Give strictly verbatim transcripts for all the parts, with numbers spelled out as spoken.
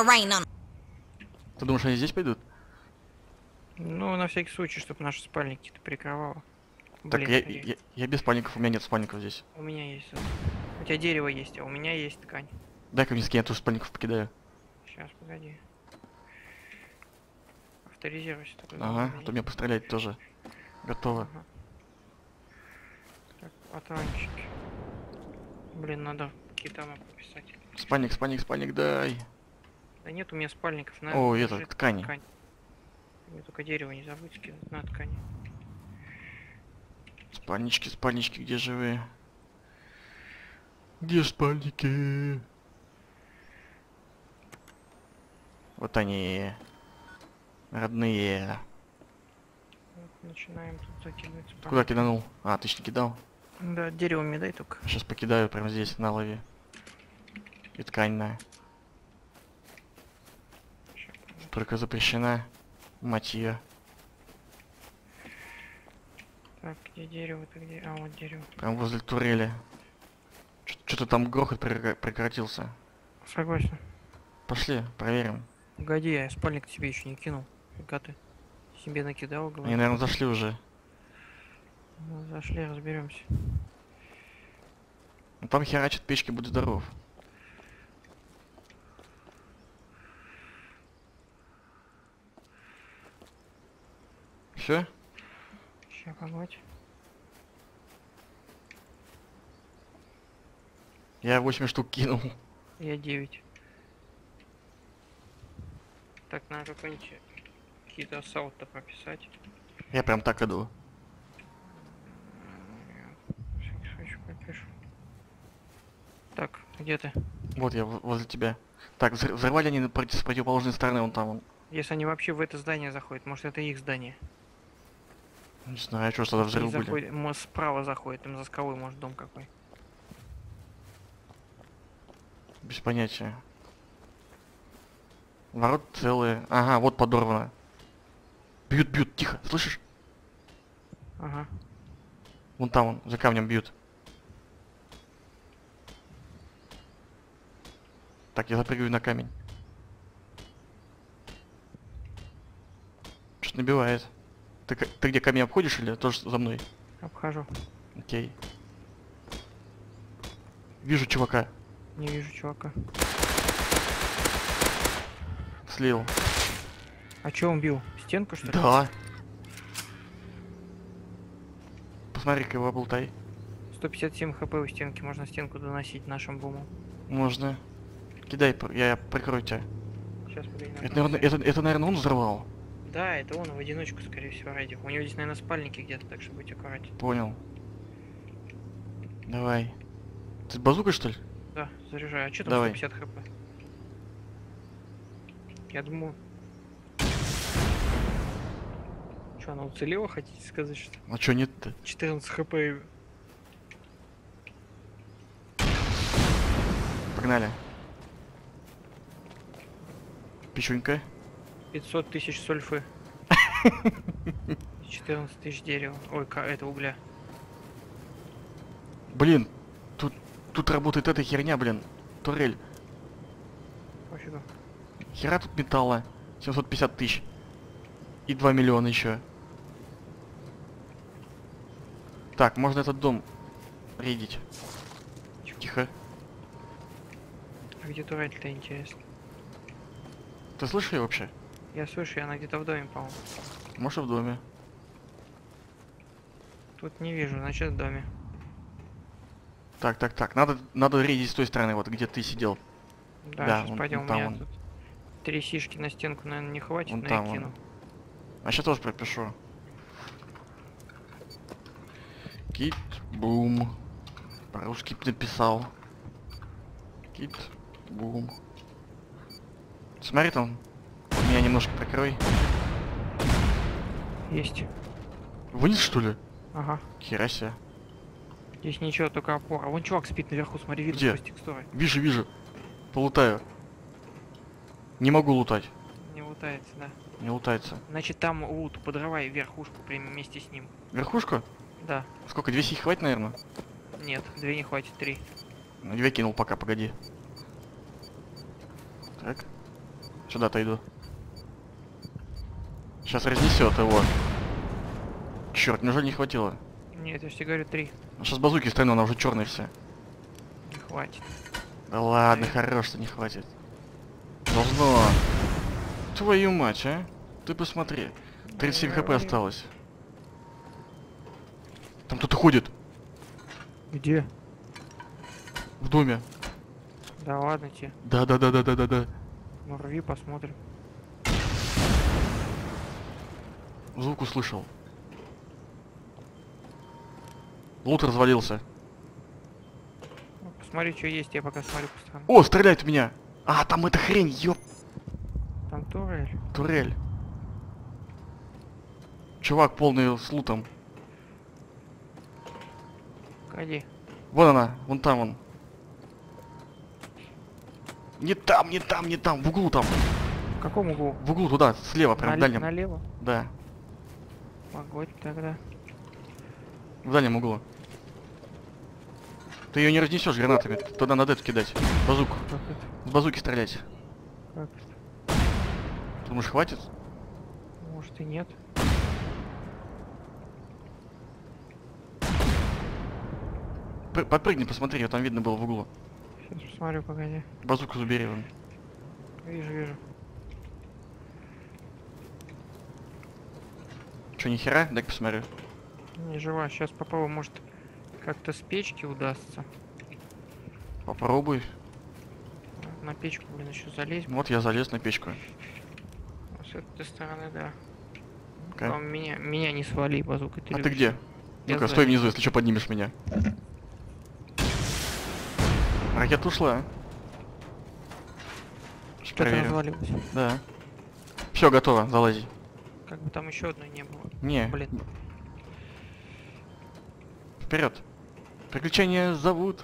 rain on. Ты думаешь, они здесь пойдут? Ну, на всякий случай, чтобы наши спальники-то прикрывало. Так, Блин, я, я- я, я без спальников, у меня нет спальников здесь. у меня есть. вот. У тебя дерево есть, а у меня есть ткань. Дай-ка мне скинь, я тоже спальников покидаю. Сейчас, погоди. Авторизируйся. только Ага, надо а то найти. меня пострелять тоже. Готово. Ага. Так, патрончики. Блин, надо китана пописать. Спальник, спальник, спальник, дай. Да нет у меня спальников. На, О, это, лежит ткани. ткань. Мне только дерево не забудь скинуть на ткани. Спальнички, спальнички, где же вы? Где спальники? Вот они. Родные. Вот, начинаем тут закидывать. Куда спальники. киданул? А, ты ж не кидал. Да, дерево мне дай только. Сейчас покидаю прямо здесь, на лаве. И ткань на. Ща, Только запрещена. Мать ее. так, где дерево-то где? А, вот дерево. Прям возле турели. Что-то там грохот прекра- прекратился. Согласен. Пошли, проверим. Погоди, я спальник тебе еще не кинул. Фига ты себе накидал, говорю. Они, наверное, зашли уже. Ну, зашли, разберемся. Ну, там херачит печки, будь здоров. Все? Ща, погодь. Я восемь штук кинул. Я девять. Так, надо какой-нибудь какие-то ассаут-то прописать. Я прям так иду. На всякий случай пропишу. Так, где ты? Вот я в- возле тебя. Так, взр- взорвали они против- с противоположной стороны, вон там. Вон. Если они вообще в это здание заходят, может это их здание? Не знаю, что ж тогда Они взрыв были. заходят, может, справа заходит, им за скалой, может, дом какой. Без понятия. Ворот целые. Ага, вот подорвано. Бьют, бьют, тихо, слышишь? Ага. Вон там, вон, за камнем бьют. Так, я запрыгиваю на камень. Что-то набивает. Ты, к- ты где, камень обходишь или тоже за мной? Обхожу. Окей. Вижу чувака. Не вижу чувака. Слил. А чё он бил? Стенку, что ли? Да. Посмотри-ка его облутай. сто пятьдесят семь хп у стенки, можно стенку доносить нашим бумом. Можно. Кидай, пр- я прикрою тебя. Сейчас, погоди. надо Это, наверное, написать. это, это, наверное, он взорвал. Да, это он в одиночку, скорее всего, ради. У него здесь, наверное, спальники где-то, так что будь аккуратен. Понял. Давай. Ты базука, что ли? Да, заряжаю. А что там Давай. сто пятьдесят хп? Я думаю... Что, она уцелела, хотите сказать, что? А чё нет-то? четырнадцать хп. Погнали. Печунька. пятьсот тысяч сульфы. четырнадцать тысяч дерева. Ой, ка- это угля. Блин, тут, тут работает эта херня, блин. Турель. Пофигу. Хера тут металла. семьсот пятьдесят тысяч. И два миллиона еще. Так, можно этот дом рейдить. Тихо. А где турель-то, интересно? Ты слышишь ее вообще? Я слышу, она где-то в доме, по-моему. Может, в доме. Тут не вижу, значит в доме. Так, так, так. Надо, надо рейдить с той стороны, вот где ты сидел. Да, Да, сейчас вон- пойдем. вон У там меня он. тут три сишки на стенку, наверное, не хватит, Вон но там я он. кину. А сейчас тоже пропишу. Кит, бум. По-русски написал. Кит, бум. Смотри там. Меня немножко прикрой. Есть. Вниз, что ли? Ага. Хера себе. Здесь ничего, только опора. Вон чувак спит наверху, смотри, видно Где? сквозь текстуры. Вижу, вижу. Полутаю. Не могу лутать. Не лутается, да. Не лутается. Значит, там лут, подрывай верхушку прямо вместе с ним. Верхушку? Да. Сколько? две сихи хватит, наверное? Нет, две не хватит, три. Ну, две кинул пока, погоди. Так. Сюда-то иду. Сейчас разнесет его. Черт, неужели не хватило? Нет, я же тебе говорю три. Сейчас базуки стрельну, она уже черная вся. Не хватит. Да ладно, Эй. хорош, что не хватит. Должно. Твою мать, а? Ты посмотри. тридцать семь хп осталось. Там кто-то ходит. Где? В доме. Да ладно тебе. Да-да-да-да-да-да-да. Ну рви, посмотрим. Звук услышал. Лут развалился. Ну, посмотри, что есть, я пока смотрю по сторонам. О, стреляет в меня. А, там эта хрень, ёп. Там турель. Турель. Чувак полный с лутом. Погоди. Вон она, вон там он. Не там, не там, не там, в углу там. В каком углу? В углу туда, слева, прям в Нале- дальнем. Налево? Да, Погодь тогда. в дальнем углу. Ты ее не разнесешь гранатами, туда надо это кидать. Базуку. Как это? С базуки стрелять. Как это? Ты думаешь, хватит? Может и нет. П- Подпрыгни, посмотри, ее там видно было в углу. Сейчас посмотрю, погоди. Базуку забери вон. Вижу, вижу. Че, нихера? Дай-ка посмотрю. Не жива. Сейчас попробую, может, как-то с печки удастся. Попробуй. На печку, блин, еще залезть. Вот я залез на печку. С этой стороны, да. Окей. Там меня, меня не свали, базукой. А ты где? Я Ну-ка, сзади. стой внизу, если что, поднимешь меня. Ракета ушла. Сейчас Что-то проверю. развалилось. Да. Все, готово, залази. Как бы там еще одной не было. Не. Блин. Вперед. Приключения зовут.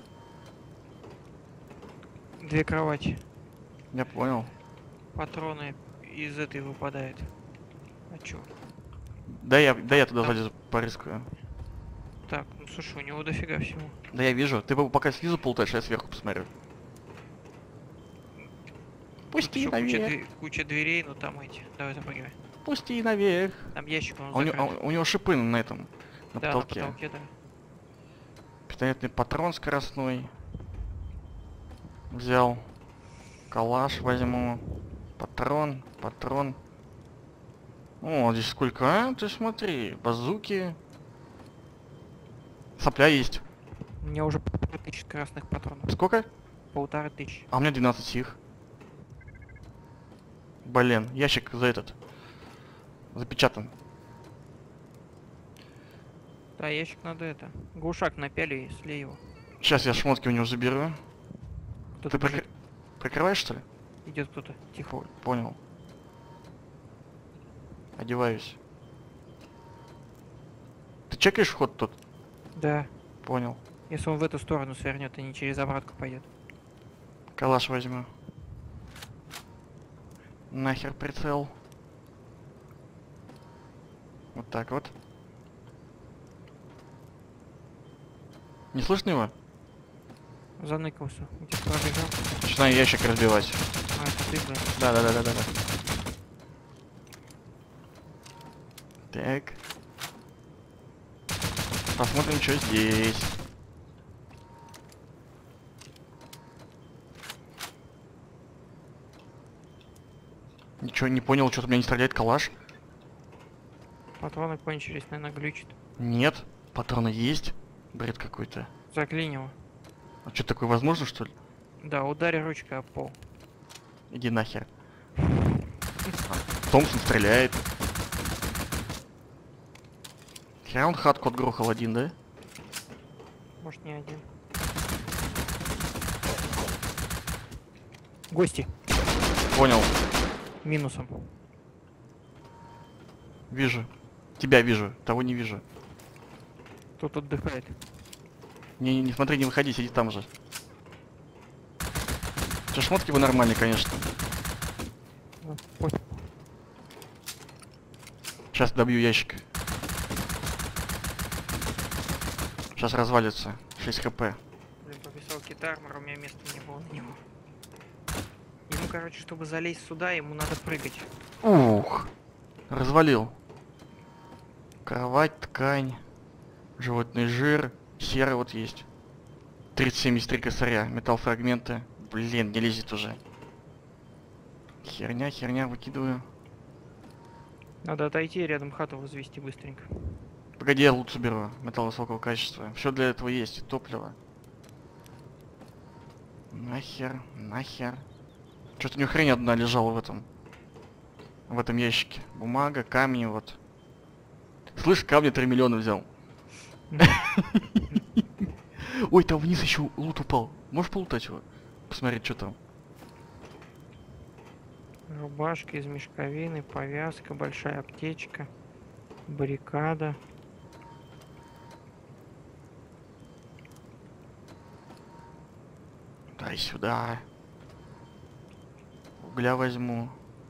Две кровати. Я понял. Патроны из этой выпадают. А чё? Да я, да я туда Там- залезу, порискую. Так, ну слушай, у него дофига всего. Да я вижу. Ты пока снизу полутаешь, а я сверху посмотрю. Тут Пусти ещё куча, наверх. дверь- куча дверей, но там эти. Давай запрыгивай. Пусти наверх. Там ящик он А у, него, закрыт. а у него шипы на этом. На Да, потолке. на потолке, да. Пистолетный патрон скоростной. Взял. Калаш возьму. Патрон, патрон. О, здесь сколько, а? Ты смотри. Базуки. Сопля есть. У меня уже полторы тысячи красных патронов. Сколько? Полторы тысячи. А у меня двенадцать их. Блин, ящик за этот. Запечатан. Да, ящик надо это. Глушак напяли и слей его. Сейчас я шмотки у него заберу. Кто-то Ты прикры- прикрываешь, что ли? идет кто-то. Тихо. По- Понял. Одеваюсь. Ты чекаешь вход тут? Да. Понял. Если он в эту сторону свернет, а не через обратку пойдет. Калаш возьму. Нахер прицел. Вот так вот. Не слышно его? Заныкался. Где-то пробегал. Начинаю ящик разбивать. А, это ты, да. Да, да, да, да, да, да. Так. Посмотрим, что здесь. Ничего не понял, что-то у меня не стреляет калаш. Патроны кончились, наверное, глючит. Нет, патроны есть. Бред какой-то. Заклинило. А что такое возможно, что ли? Да, ударь ручкой об пол. Иди нахер. А, Томпсон стреляет. Хера он хатку отгрохал один, да? Может, не один. Гости. Понял. Минусом. Вижу. Тебя вижу, того не вижу. Тут отдыхает. Не, не, не смотри, не выходи, сиди там же. Че, шмотки вы нормальные, конечно. Ну, пофиг. Сейчас добью ящик. Сейчас развалится. шесть хп. Блин, пописал кит-армор, у меня места не было на него. Ему короче, чтобы залезть сюда, ему надо прыгать. Ух. Развалил. Кровать, ткань. Животный жир. Серый вот есть. тридцать семьдесят три косаря. Металл фрагменты. Блин, не лезет уже. Херня, херня, выкидываю. Надо отойти и рядом хату возвести быстренько. Погоди, я лут соберу. Металл высокого качества. Все для этого есть. И топливо. Нахер, нахер. Что-то у него хрень одна лежала в этом. В этом ящике. Бумага, камни, вот. Слышь, камни три миллиона взял. Ой, там вниз еще лут упал. Можешь полутать его? Посмотреть, что там. Рубашка из мешковины, повязка, большая аптечка, баррикада. Дай сюда. Угля возьму.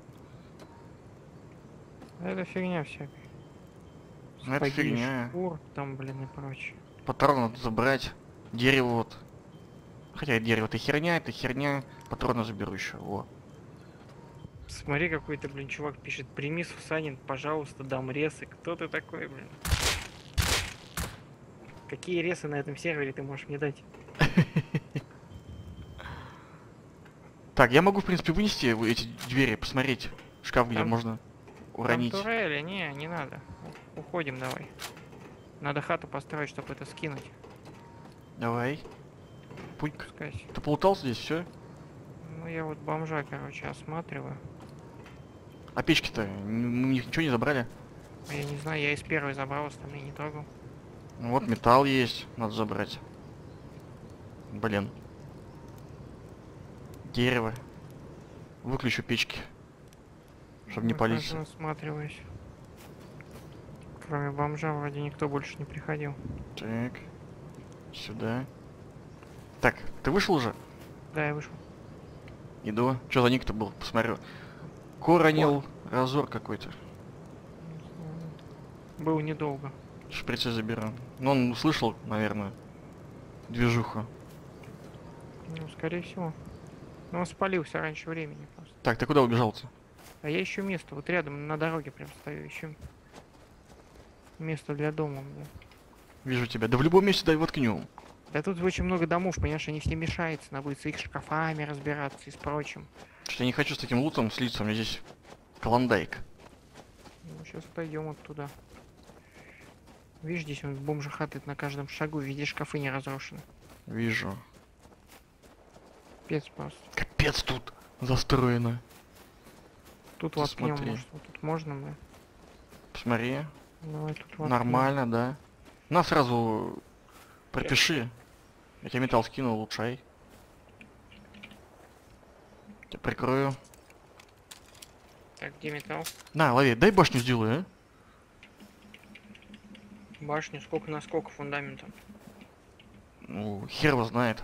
Это фигня всякая. Ну, это Сапоги, фигня. шкур, там, блин, и прочее. Патроны надо забрать. Дерево вот. Хотя дерево это херня, это херня. Патроны заберу еще. Во. Смотри, какой-то, блин, чувак пишет: прими, Сусанин, пожалуйста, дам ресы. Кто ты такой, блин? Какие ресы на этом сервере ты можешь мне дать? Так, я могу, в принципе, вынести эти двери, посмотреть. Шкаф, где Там- можно уронить. Там турели, не, не надо. У- Уходим давай. Надо хату построить, чтобы это скинуть. Давай. Пуньк. Пускай. Ты полутал здесь, все? Ну я вот бомжа, короче, осматриваю. А печки-то? Мы у них ничего не забрали? А я не знаю, я из первой забрал, остальные не трогал. Ну вот металл есть, надо забрать. Блин. Дерево. Выключу печки. Чтобы не Выхожу, палиться. осматриваюсь. Кроме бомжа вроде никто больше не приходил. Так. Сюда. Так, ты вышел уже? Да, я вышел. Иду. Что за ник-то был? Посмотрю. Коронил разор какой-то. Был недолго. Шприцы заберу. Ну, он услышал, наверное, движуху. Ну, скорее всего. Но он спалился раньше времени просто. Так, ты куда убежал-то? А я ищу место. Вот рядом на дороге прям стою. Ищу место для дома, бля. Вижу тебя. Да в любом месте дай воткнем. Да тут очень много домов, понимаешь, они все мешаются. Надо будет с их шкафами разбираться и с прочим. Что я не хочу с таким лутом слиться, у меня здесь клондайк. Ну, сейчас отойдем оттуда. Видишь, здесь он бомжа хатает на каждом шагу, везде шкафы не разрушены. Вижу. Пец просто. Капец тут застроено. Тут Ты воткнем, смотри. может, вот тут можно, мы. Посмотри. Давай тут воткнем. Нормально, да. На, сразу пропиши. Я тебе металл скинул, улучшай. Я прикрою. Так, где металл? На, лови, дай башню сделаю, а? Башню, сколько на сколько фундамента? Ну, хер его знает.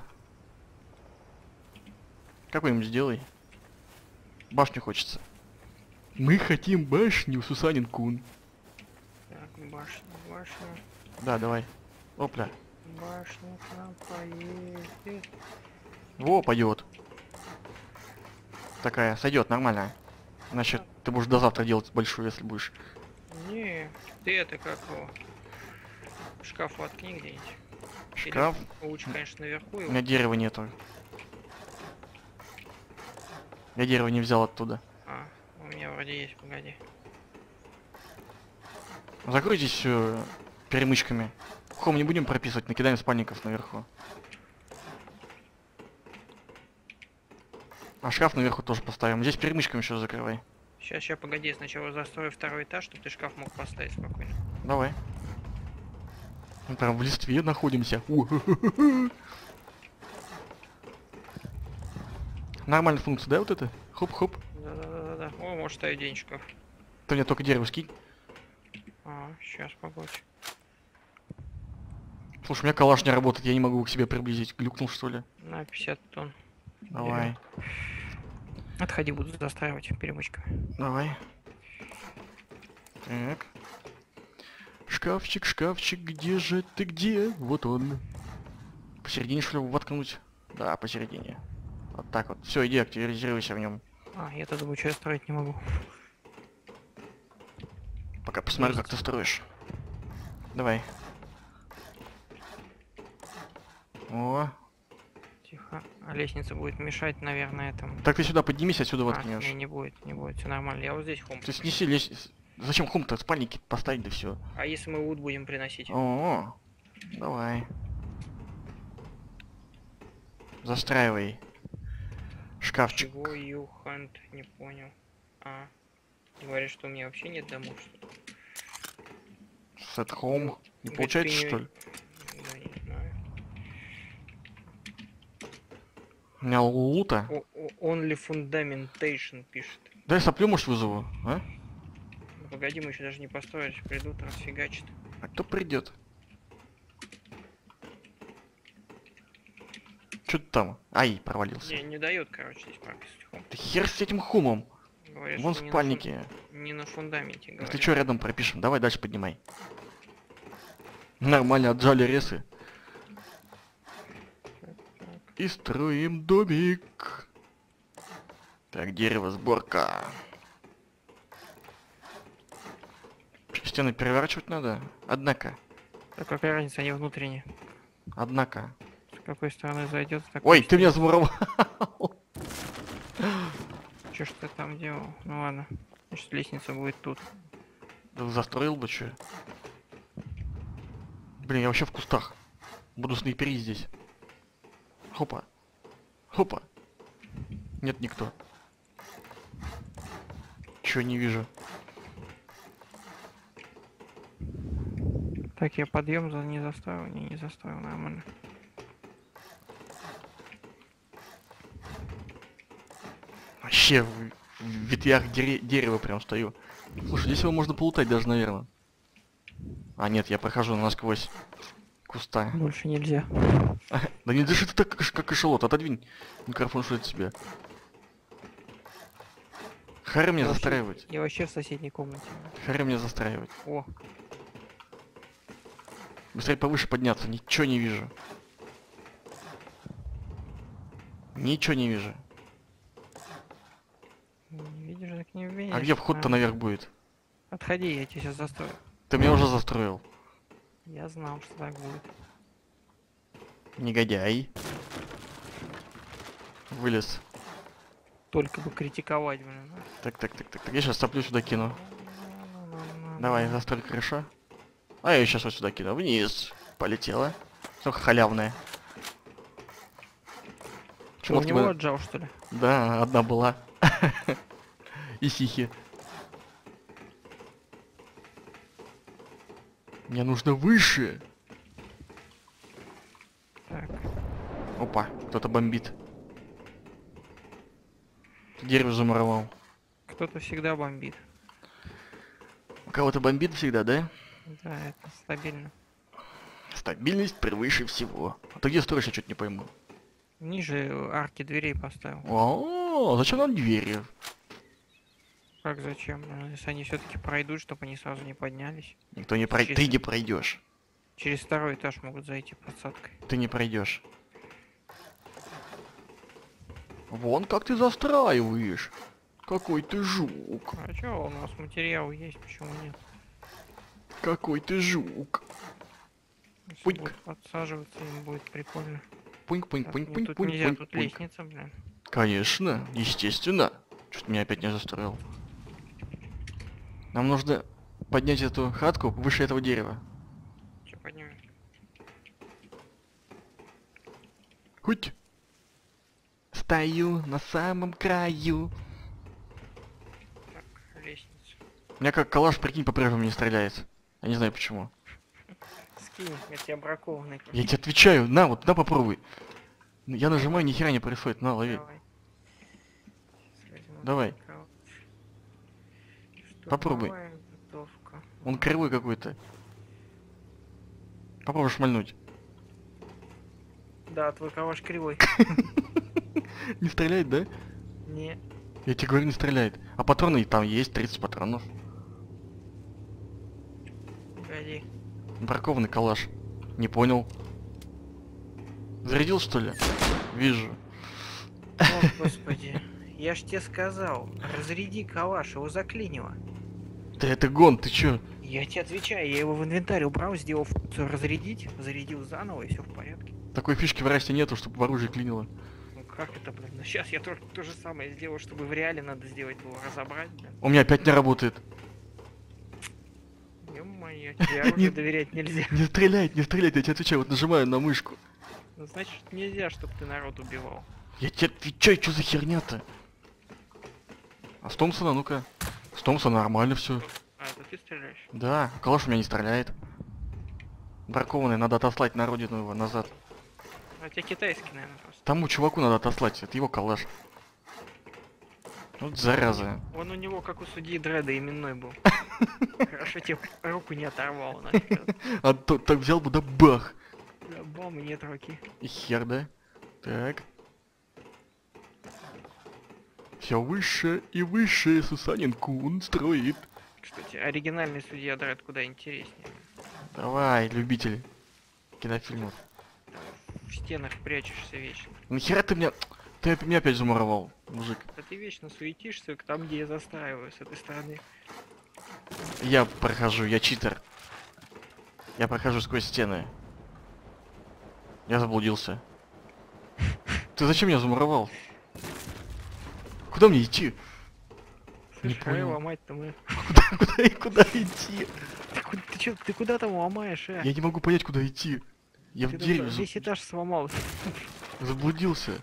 Какой-нибудь сделай. Башню хочется. Мы хотим башню, Сусанин Кун. Так, башня, башня, Да, давай. Опля. башня к нам поедет. Во, пойдет. Такая, сойдет, нормально. Значит, ты будешь до завтра делать большую, если будешь. Не, ты это как его? Шкаф воткни где-нибудь. Или Шкаф. лучше, конечно, наверху У его. меня дерева нету. Я дерево не взял оттуда. А, у меня вроде есть, погоди. Закройтесь все перемычками. Хом не будем прописывать, накидаем спальников наверху. А шкаф наверху тоже поставим. Здесь перемычками еще закрывай. Сейчас, сейчас, погоди, сначала застрою второй этаж, чтобы ты шкаф мог поставить спокойно. Давай. Мы прям в листве находимся. Нормальная функция, да, вот это? Хоп-хоп. Да-да-да-да. О, может ставить день шкаф. Ты мне только дерево скинь. А, сейчас, погодь. Слушай, у меня калаш не работает, я не могу к себе приблизить. Глюкнул, что ли? На пятьдесят тонн. Давай. Отходи, буду застраивать перемычками. Давай. Так. Шкафчик, шкафчик, где же ты, где? Вот он. Посередине, что ли, воткнуть? Да, посередине. Вот так вот. Все, иди, активизируйся в нем. А, я-то думаю, что я строить не могу. Пока посмотрю, как ты строишь. Давай. О. Тихо. А лестница будет мешать, наверное, этому. Так ты сюда поднимись, отсюда А, воткнешь. не, не будет, не будет, все нормально. Я вот здесь хом. Ты снеси лестницу. Зачем хум-то? Спальники поставить, да все. А если мы вуд будем приносить? О, давай. Застраивай. Шкафчик. Чего you hunt? Не понял. А. Говоришь, что у меня вообще нет домов, что ли? Set home. Ну, Не говорит, получается, ты не- что ли? Да, не знаю. У меня лута. О- о- Only fundamentation пишет. Дай соплю, может, вызову, а? Ну, погоди, мы еще даже не построились. Придут, расфигачат. А кто придет? Что ты там? Ай, провалился. Не, не дает, короче, здесь прописать хом. Ты хер с этим хумом. Говорят, Вон что не на спальники. фун- Не на фундаменте, Ты говорят. что, рядом пропишем? Давай дальше поднимай. Нормально, отжали ресы. И строим домик. Так, дерево, сборка. Чё, стены переворачивать надо? Однако. Так какая разница, они внутренние. Однако. С какой стороны зайдет? Ой, ты меня замуровал. Че ж ты там делал? Ну ладно. Значит, лестница будет тут. Да застроил бы что? Блин, я вообще в кустах. Буду снайперить здесь. Хопа. Хопа. Нет никто. Чё не вижу? Так, я подъем за не заставил, не, не заставил, нормально. Вообще в, в ветвях дере- дерева прям стою. Слушай, здесь его можно полутать даже, наверное. А нет, я прохожу насквозь куста. Больше нельзя. Да не дыши ты так, как, как эшелот. Отодвинь микрофон, что от тебя. Харе мне Я вообще- застраивать. Я вообще в соседней комнате. Харе мне застраивать. О, Быстрее повыше подняться, ничего не вижу. Ничего не вижу. не видишь, так не видишь. А где вход-то А, наверх будет? Отходи, я тебя сейчас застрою. Ты меня уже застроил. Я знал, что так будет. Негодяй. Вылез. Только бы критиковать, блин. а. Так, так, так, так, так. Я сейчас соплю сюда кину. Ну-ну-ну-ну. Давай, застрой крыша. А я сейчас вот сюда кину. Вниз. Полетела. Только халявная. Что, у Шмотки него бы- отжал, что ли? Да, одна была. И сихи. Мне нужно выше. Так, Опа, кто-то бомбит. Дерево замуровал. кто-то всегда бомбит. У кого-то бомбит всегда, да? Да, это стабильно. Стабильность превыше всего. А ты где строишь, я что-то не пойму. Ниже арки дверей поставил. О, зачем нам двери? Как зачем? Ну, если они все-таки пройдут, чтобы они сразу не поднялись. Никто не пройдет. Ты Честно. не пройдешь. Через второй этаж могут зайти подсадкой. Ты не пройдешь. Вон как ты застраиваешь. Какой ты жук. А чё, у нас материал есть, почему нет? Какой ты жук. Если Пуньк. будут подсаживаться, им будет прикольно. Пуньк, пуньк, Так, пуньк, мне пуньк, тут пуньк, нельзя, пуньк, тут пуньк. лестница, блин. Конечно, естественно. Что-то меня опять не застроил. Нам нужно поднять эту хатку выше этого дерева. Чё, поднимем? Хоть. Стою на самом краю. Так, лестница. У меня как калаш, прикинь, по-прежнему не стреляет. Я не знаю почему. Скинь, я тебя бракованный. Я тебе отвечаю, на, вот, на, попробуй. Ну, я нажимаю, ни хера не происходит, на, лови. Давай. Сейчас возьму Давай. такая вот. Попробуй. Штурмовая винтовка. Он кривой какой-то. Попробуй шмальнуть. Да, твой калаш кривой. Не стреляет, да? Не. Я тебе говорю, не стреляет. А патроны там есть, тридцать патронов. Погоди. Бракованный калаш. Не понял. Зарядил, что ли? Вижу. О, господи. Я ж тебе сказал, разряди калаш, его заклинило. Да это гон, ты чё? Я тебе отвечаю, я его в инвентарь убрал, сделал функцию разрядить, зарядил заново и все в порядке. Такой фишки в расте нету, чтобы в оружие клинило. Ну как это, блин? Ну сейчас я тоже то же самое сделал, чтобы в реале надо сделать было, разобрать, блин. У меня опять не работает. Ё-моё, тебе оружие доверять нельзя. Не стреляй, не стреляй, я тебе отвечаю, вот нажимаю на мышку. Ну значит нельзя, чтобы ты народ убивал. Я тебе отвечаю, что за херня-то? А с Томпсона, ну-ка. С Томпсона нормально все. А, это ты стреляешь? Да, калаш у меня не стреляет. Бракованный, надо отослать на родину его назад. А у тебя китайский, наверное, просто. Тому чуваку надо отослать, это его калаш. Вот зараза. Он у него, как у судьи Дреда, именной был. Хорошо, тебе руку не оторвал, нафиг. А то так взял бы, да бах! Да, бам, и нет руки. И хер, да? Так. Все выше и выше Сусанин Кун строит. Кстати, оригинальный судья Дред куда интереснее. Давай, любитель кинофильмов. Там в стенах прячешься вечно. Нахера ты меня... Ты меня опять замуровал, мужик. Да ты вечно суетишься там, где я застраиваю, с этой стороны. Я прохожу, я читер. Я прохожу сквозь стены. Я заблудился. Ты зачем меня замуровал? Куда мне идти? Не Слышь, хай понял. ломать-то мы. Куда, куда, и куда идти? Ты, ку- ты, чё, ты куда там ломаешь, а? Я не могу понять, куда идти. Я Ты в тут дереве весь за- этаж сломал. заблудился.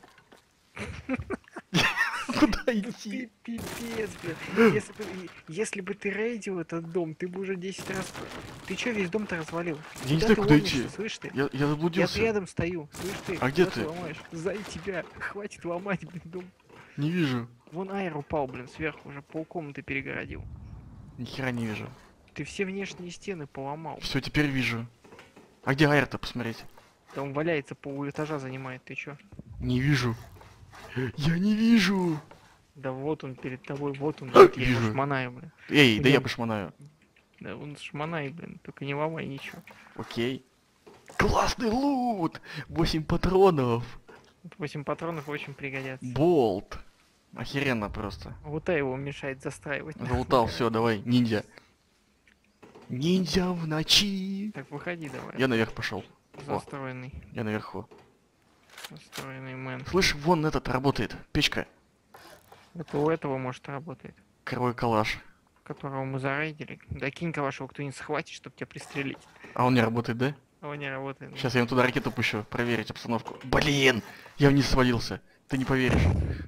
Куда идти? Ты пипец, блин. Если бы, и- если бы ты рейдил этот дом, ты бы уже десять раз... Ты чё весь дом-то развалил? Я не Куда знаю, ты куда ломишься, идти. слышь ты? Я, я Я заблудился. рядом стою, слышь ты? А где Куда ты? ломаешь? Сзади тебя. Хватит ломать, блин, дом. Не вижу. Вон Айр упал, блин, сверху уже полкомнаты перегородил. Ни хера не вижу. Ты все внешние стены поломал. Все, теперь вижу. А где Айр-то посмотреть? Там валяется, пол этажа занимает, ты чё? Не вижу. Я не вижу. Да вот он перед тобой, вот он, А, вот я его вижу. шмонаю, блин. Эй, да Где я он? пошмонаю. Да он шмонай, блин, только не ломай ничего. Окей. Классный лут! восемь патронов. восемь патронов очень пригодятся. Болт. Охеренно просто. Вот его мешает застраивать. Залутал, все, давай, ниндзя. Ниндзя в ночи. Так, выходи давай. Я наверх пошел. Застроенный. Я наверху. Застроенный мэн. Слышь, вон этот работает. Печка. Это у этого, может, работает. Кровой калаш. Которого мы зарейдили. Да кинь вашего кто-нибудь схватит, чтобы тебя пристрелить. А он не работает, да? А он не работает. да. Сейчас я ему туда ракету пущу, проверить обстановку. Блин! Я вниз свалился. Ты не поверишь.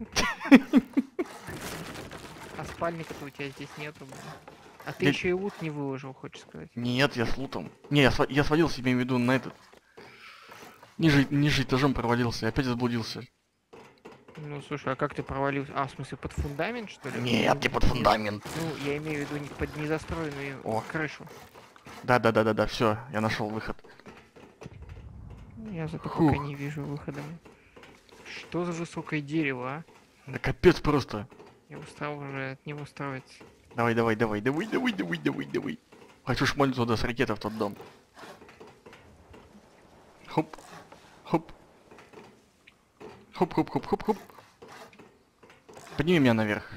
А спальника-то у тебя здесь нету, блин. А ты Я- еще и лут не выложил, хочешь сказать. Нет, я с лутом. Не, я, сва- я свалился, имею в виду, на этот. Ниже, ниже этажом провалился, и опять заблудился. Ну слушай, а как ты провалился? А, в смысле, под фундамент, что ли? Нет, не под фундамент. Ну, я имею в виду не под незастроенную О. крышу. Да, да, да, да, да, все, я нашел выход. Я зато Фух. пока не вижу выхода. Что за высокое дерево, а? Да капец просто. Я устал уже от него строиться. Давай, давай, давай, давай, давай, давай, давай, давай. Хочу шмальнуть туда с ракеты в тот дом. Хоп. Хоп. Хоп, хоп, хоп, хоп, хоп. Подними меня наверх.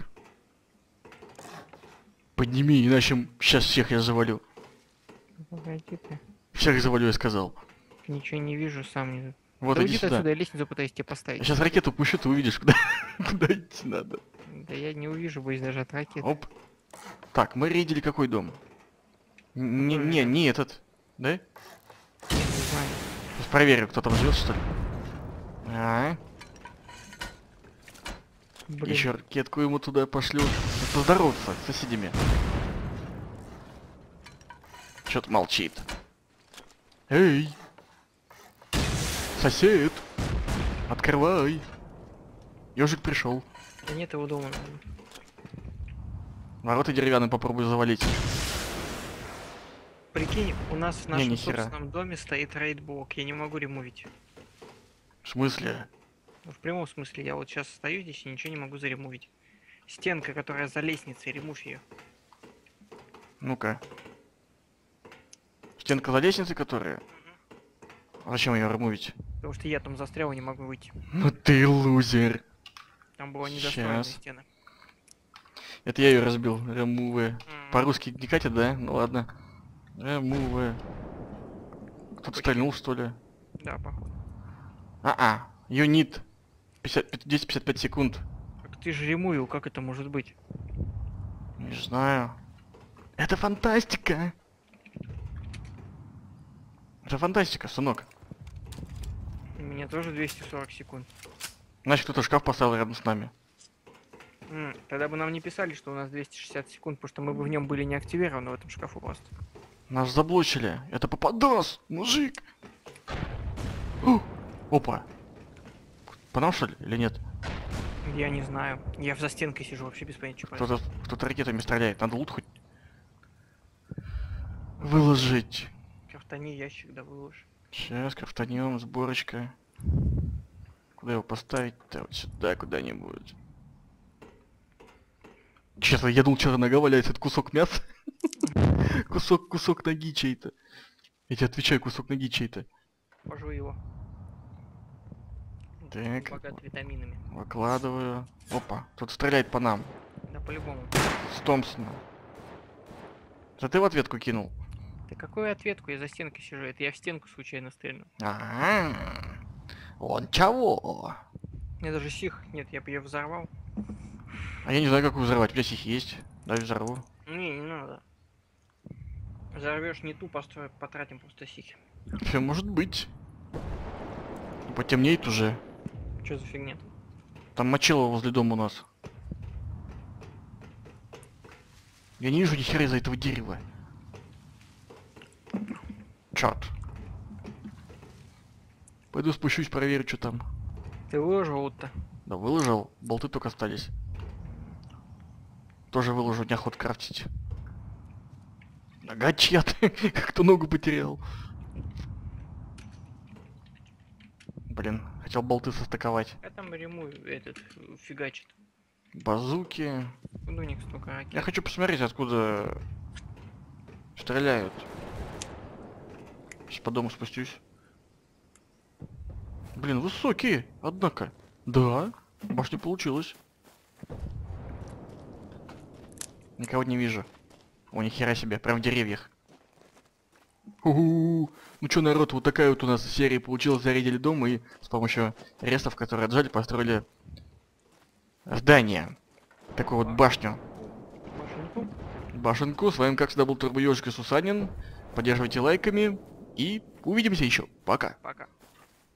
Подними, иначе сейчас всех я завалю. Погоди ты. Всех завалю, я сказал. Ничего не вижу, сам не... Вот, да иди уйди ты сюда. отсюда, я лестницу пытаюсь тебе поставить. Я сейчас ракету пущу, ты увидишь, куда, куда идти надо. Да я не увижу, боюсь даже от ракеты. Оп. Так, мы рейдили какой дом? Н- Не, Какой не, это? не этот. Да? Не знаю. Сейчас проверю, кто там живет, что ли. А, Блин, еще ракетку ему туда пошлю. Поздороваться с соседями. Чё-то молчит. Эй! Сосед! Открывай! Ежик пришел. да нет его дома, наверное. Ворота деревянные попробую завалить. Прикинь, у нас в Не, нашем ни хера. собственном доме стоит рейдблок, я не могу ремувить. В смысле? Ну, в прямом смысле, я вот сейчас стою здесь и ничего не могу заремувить. Стенка, которая за лестницей, ремув ее. Ну-ка. Стенка за лестницей, которая? А зачем ее ремувить? Потому что я там застрял и не могу выйти. Ну ты лузер. Там было недостроенные Щас. стены. Это я ее разбил. Remove. М, По-русски не катит, да? Ну ладно. Remove. Кто-то Почти. стрельнул, что ли? Да, походу. А-а. Юнит. десять пятьдесят пять секунд. Так ты же ремуил, как это может быть? Не знаю. Это фантастика. Это фантастика, сынок. У меня тоже двести сорок секунд. Значит, кто-то шкаф поставил рядом с нами. М, Тогда бы нам не писали, что у нас двести шестьдесят секунд, потому что мы бы в нем были не активированы в этом шкафу просто. Нас заблочили. Это попадос, мужик. Ух. Опа. По нам, что ли, или нет? Я не знаю. Я за стенкой сижу, вообще без понятия, что происходит. Кто-то кто ракетами стреляет. Надо лут хоть выложить. Крафтани ящик, да выложишь. Сейчас крафтанем, сборочка. Куда его поставить-то? Вот сюда куда-нибудь. Честно, я думал, что нога валяется, это кусок мяса. Кусок, кусок ноги чей-то. Я тебе отвечаю, кусок ноги чей-то. Пожуй его. Так. Богат витаминами. Выкладываю. Опа, тут стреляет по нам. Да по-любому. С Томпсона. Это ты в ответку кинул? Ты какую ответку? Я за стенкой сижу. Это я в стенку случайно стрельнул. Ага. Он чего? У меня даже сих нет, я бы ее взорвал. А я не знаю, как взорвать. У меня сих есть. Дай взорву. Не, не надо. Взорвешь не ту, постро... потратим просто сихи. Все может быть. Потемнеет уже. Что за фигня? Там мочило возле дома у нас. Я не вижу ни хера из-за этого дерева. Чат. Пойду спущусь, проверю, что там. Ты выложил вот-то? Да выложил, болты только остались. Тоже выложу, неохота крафтить. Нога чья-то, как-то ногу потерял. Блин, хотел болты состыковать. Я там рему этот фигачит. Базуки. Ну, них столько ракет. Я хочу посмотреть, откуда стреляют. Сейчас по дому спустюсь. Блин, высокие, однако. Да, башня получилась. Никого не вижу. О, нихера себе, прям в деревьях. У-у-у. Ну чё, народ, вот такая вот у нас серия получилась. Зарядили дом и с помощью ресов, которые отжали, построили здание. Такую вот башню. Машинку. Башенку. С вами, как всегда, был Турбоёжик и Сусанин. Поддерживайте лайками. И увидимся еще. Пока. Пока.